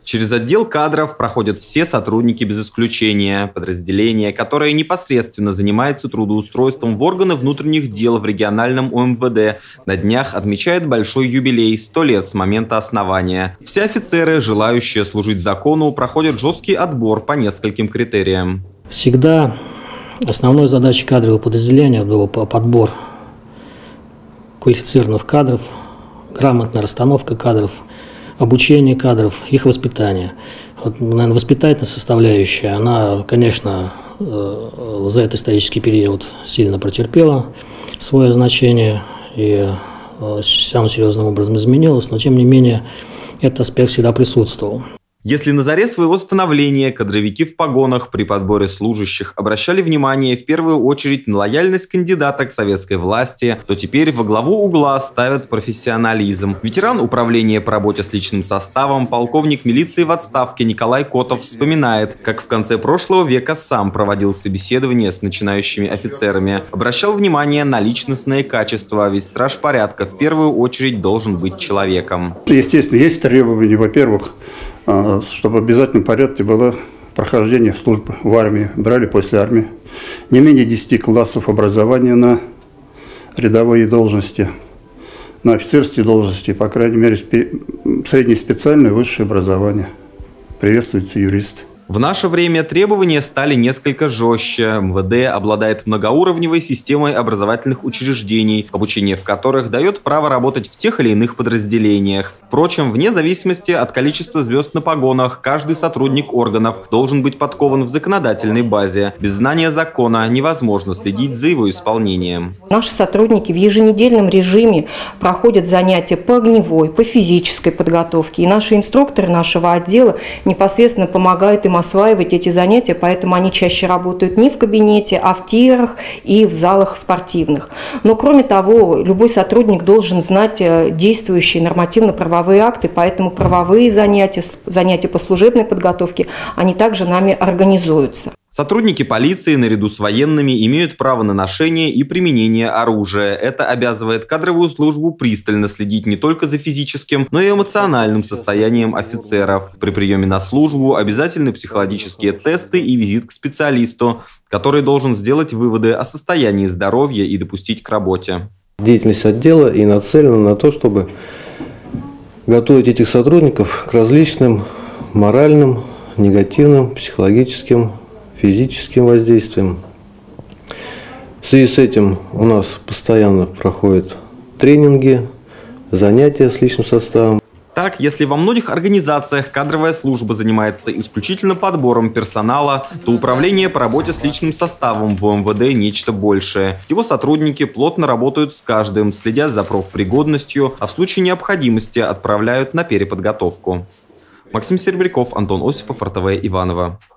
Через отдел кадров проходят все сотрудники без исключения. Подразделение, которое непосредственно занимается трудоустройством в органы внутренних дел в региональном УМВД, на днях отмечает большой юбилей – 100 лет с момента основания. Все офицеры, желающие служить закону, проходят жесткий отбор по нескольким критериям. Всегда основной задачей кадрового подразделения был подбор квалифицированных кадров, грамотная расстановка кадров, обучение кадров, их воспитание. Вот, наверное, воспитательная составляющая, она, конечно, за этот исторический период сильно претерпела свое значение и самым серьезным образом изменилась, но тем не менее этот аспект всегда присутствовал. Если на заре своего становления кадровики в погонах при подборе служащих обращали внимание в первую очередь на лояльность кандидата к советской власти, то теперь во главу угла ставят профессионализм. Ветеран управления по работе с личным составом, полковник милиции в отставке Николай Котов вспоминает, как в конце прошлого века сам проводил собеседование с начинающими офицерами. Обращал внимание на личностные качества, ведь страж порядка в первую очередь должен быть человеком. Естественно, есть требования, во-первых, чтобы в обязательном порядке было прохождение службы в армии, брали после армии. Не менее 10 классов образования на рядовые должности, на офицерские должности, по крайней мере, среднее специальное высшее образование. Приветствуются юристы. В наше время требования стали несколько жестче. МВД обладает многоуровневой системой образовательных учреждений, обучение в которых дает право работать в тех или иных подразделениях. Впрочем, вне зависимости от количества звезд на погонах, каждый сотрудник органов должен быть подкован в законодательной базе. Без знания закона невозможно следить за его исполнением. Наши сотрудники в еженедельном режиме проходят занятия по огневой, по физической подготовке. И наши инструкторы нашего отдела непосредственно помогают им осваивать эти занятия, поэтому они чаще работают не в кабинете, а в тирах и в залах спортивных. Но кроме того, любой сотрудник должен знать действующие нормативно-правовые акты, поэтому правовые занятия, занятия по служебной подготовке, они также нами организуются. Сотрудники полиции наряду с военными имеют право на ношение и применение оружия. Это обязывает кадровую службу пристально следить не только за физическим, но и эмоциональным состоянием офицеров. При приеме на службу обязательны психологические тесты и визит к специалисту, который должен сделать выводы о состоянии здоровья и допустить к работе. Деятельность отдела и нацелена на то, чтобы готовить этих сотрудников к различным моральным, негативным, психологическим, физическим воздействием. В связи с этим у нас постоянно проходят тренинги, занятия с личным составом. Так, если во многих организациях кадровая служба занимается исключительно подбором персонала, то управление по работе с личным составом в УМВД нечто большее. Его сотрудники плотно работают с каждым, следят за профпригодностью, а в случае необходимости отправляют на переподготовку. Максим Серебряков, Антон Осипов, РТВ Иваново.